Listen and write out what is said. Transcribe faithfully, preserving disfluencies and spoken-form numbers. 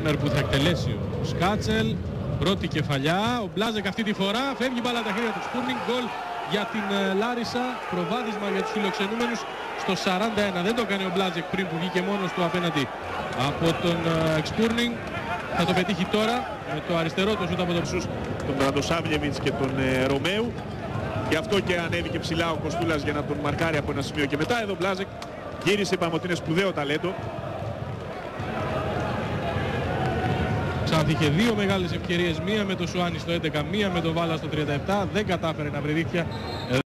κόρνερ που θα εκτελέσει ο Σκάτσελ. Πρώτη κεφαλιά, ο Μπλάζεκ αυτή τη φορά φεύγει μπάλα τα χέρια του Σπούρνινγκ. Γκολ για την Λάρισα, προβάδισμα για τους φιλοξενούμενους στο σαράντα ένα. Δεν το έκανε ο Μπλάζεκ πριν που βγήκε μόνος του απέναντι από τον Σπούρνινγκ. Θα το πετύχει τώρα με το αριστερό του σούτ από τον Ψούς, τον Ραντοσάβλεβιτς και τον ε, Ρωμαίου. Γι' αυτό και ανέβηκε ψηλά ο Κοστούλας για να τον μαρκάρει από ένα σημείο και μετά. Εδώ ο Μπλάζεκ γύρισε, είπαμε ότι είναι σπουδαίο ταλέντο. Ξάνθη είχε δύο μεγάλες ευκαιρίες, μία με το Σουάνι στο έντεκα, μία με το Βάλα στο τριάντα επτά, δεν κατάφερε να βρει δίχτυα.